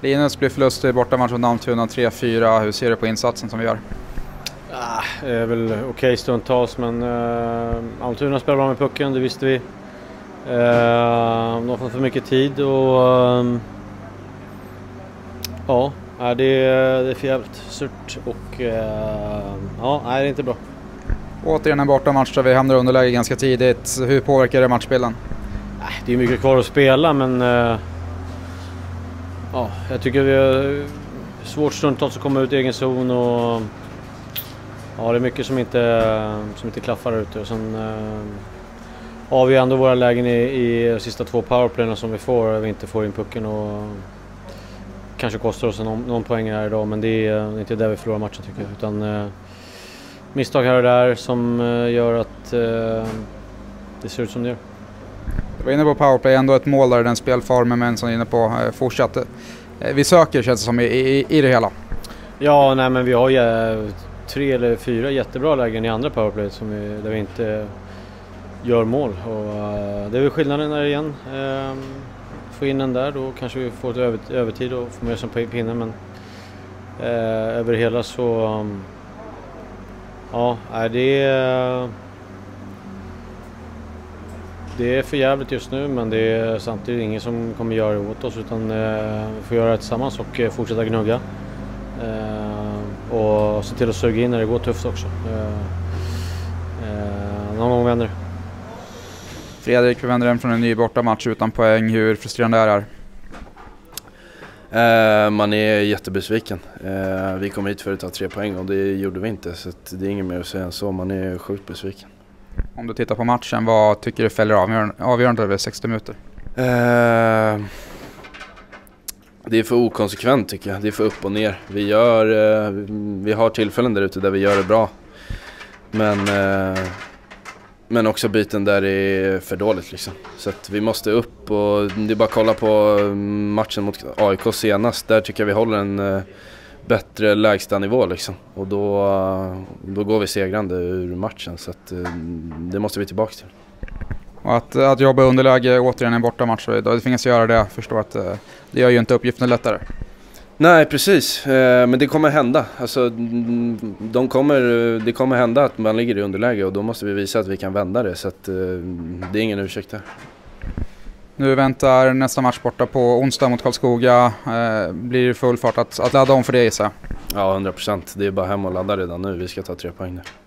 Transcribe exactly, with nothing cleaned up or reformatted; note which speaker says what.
Speaker 1: Linus blir förlust i bortamatch mot Almtuna tre fyra. Hur ser du på insatsen som vi gör?
Speaker 2: Ah, det är väl okej okay stundtals, men uh, Almtuna spelar bra med pucken, det visste vi. Uh, de har fått för mycket tid och um, ja, det är, det är för jävligt surt och uh, ja, nej, det är inte bra.
Speaker 1: Återigen en bortamatch där vi hamnar underläge ganska tidigt. Hur påverkar det matchbilden?
Speaker 2: Det är mycket kvar att spela, men uh, ja, jag tycker vi har svårt stundtals att komma ut i egen zon och ja, det är mycket som inte, som inte klaffar ute. Och sen uh, har vi ändå våra lägen i, i de sista två powerplayerna som vi får, vi inte får in pucken och kanske kostar oss någon, någon poäng här idag, men det är inte där vi förlorar matchen tycker jag, utan uh, misstag här och där som uh, gör att uh, det ser ut som det gör.
Speaker 1: Du var inne på powerplay, ändå ett mål där den spelformen, men som är inne på uh, fortsatt. Uh, vi söker, känns det som, i, i, i det hela.
Speaker 2: Ja, nej, men vi har ju tre eller fyra jättebra lägen i andra powerplay som vi, där vi inte gör mål. Och, uh, det är väl skillnaden där igen. Uh, få in den där, då kanske vi får ett över, övertid och får med som pinne, men uh, över hela så um, ja, är det uh, det är för jävligt just nu, men det är samtidigt ingen som kommer göra det åt oss, utan uh, vi får göra det tillsammans och uh, fortsätta gnugga. Uh, och se till att suga in när det går tufft också. Uh, uh, någon gång vänder.
Speaker 1: Fredrik, vi vänder hem från en ny bortamatch utan poäng. Hur frustrerande är det
Speaker 3: här? Uh, man är jättebesviken. Uh, vi kom hit för att ta tre poäng och det gjorde vi inte. Så att det är inget mer att säga än så. Man är sjukt besviken.
Speaker 1: Om du tittar på matchen, vad tycker du fäller avgörande, avgörande över sextio minuter?
Speaker 3: Uh, Det är för okonsekvent tycker jag. Det är för upp och ner. Vi, gör, eh, vi har tillfällen där ute där vi gör det bra. Men, eh, men också biten där det är för dåligt liksom. Så att vi måste upp och det är bara att kolla på matchen mot A I K senast. Där tycker jag vi håller en eh, bättre lägsta nivå liksom. Och då, då går vi segrande ur matchen. Så att, eh, det måste vi tillbaka till.
Speaker 1: Och att, att jobba underläge återigen en bortamatch, då det finns göra det. Jag förstår att eh, det gör ju inte uppgiften lättare.
Speaker 3: Nej, precis. Eh, men det kommer hända. Alltså, de kommer, det kommer hända att man ligger i underläge och då måste vi visa att vi kan vända det. Så att, eh, det är ingen ursäkt där.
Speaker 1: Nu väntar nästa match borta på onsdag mot Karlskoga. Eh, blir det full fart att, att ladda om för det, gissar jag?
Speaker 3: Ja, hundra procent. Det är bara hem och ladda redan nu. Vi ska ta tre poäng där.